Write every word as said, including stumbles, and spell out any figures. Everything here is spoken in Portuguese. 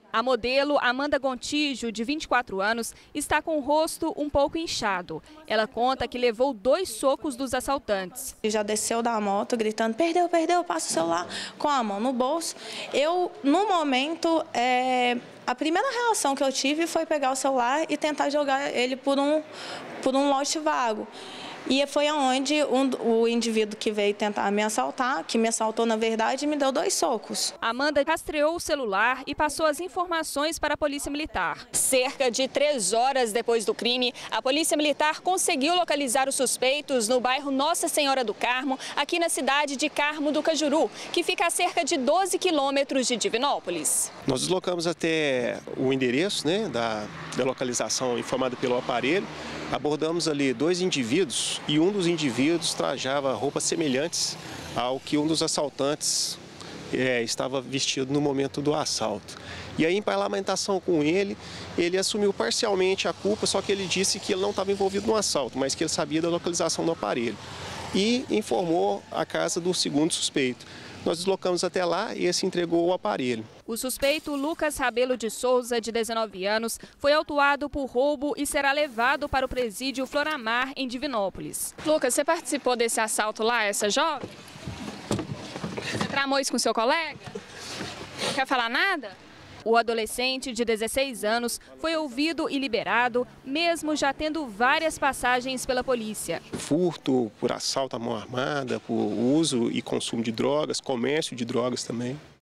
A modelo Amanda Gontijo, de vinte e quatro anos, está com o rosto um pouco inchado. Ela conta que levou dois socos dos assaltantes. Já desceu da moto gritando, perdeu, perdeu, passa o celular, com a mão no bolso. Eu, no momento, é, a primeira reação que eu tive foi pegar o celular e tentar jogar ele por um, por um lote vago. E foi aonde um, o indivíduo que veio tentar me assaltar, que me assaltou na verdade, me deu dois socos. Amanda rastreou o celular e passou as informações para a Polícia Militar. Cerca de três horas depois do crime, a Polícia Militar conseguiu localizar os suspeitos no bairro Nossa Senhora do Carmo, aqui na cidade de Carmo do Cajuru, que fica a cerca de doze quilômetros de Divinópolis. Nós deslocamos até o endereço, né, da, da localização informada pelo aparelho. Abordamos ali dois indivíduos e um dos indivíduos trajava roupas semelhantes ao que um dos assaltantes é, estava vestido no momento do assalto. E aí, em parlamentação com ele, ele assumiu parcialmente a culpa, só que ele disse que ele não estava envolvido no assalto, mas que ele sabia da localização do aparelho. E informou a casa do segundo suspeito. Nós deslocamos até lá e esse entregou o aparelho. O suspeito Lucas Rabelo de Souza, de dezenove anos, foi autuado por roubo e será levado para o presídio Floramar, em Divinópolis. Lucas, você participou desse assalto lá, essa jovem? Você tramou isso com seu colega? Não quer falar nada? O adolescente de dezesseis anos foi ouvido e liberado, mesmo já tendo várias passagens pela polícia. Furto por assalto à mão armada, por uso e consumo de drogas, comércio de drogas também.